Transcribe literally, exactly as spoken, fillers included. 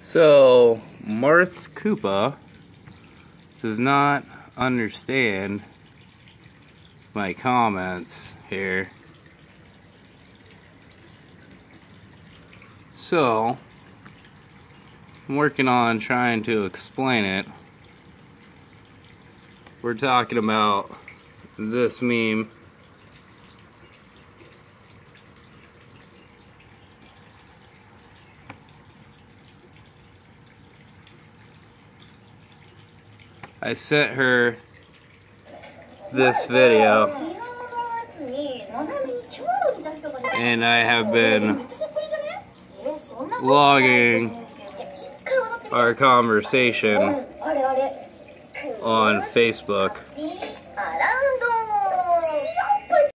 So, Marth Koopa does not understand my comments here. So, I'm working on trying to explain it. We're talking about this meme. I sent her this video, and I have been logging our conversation on Facebook.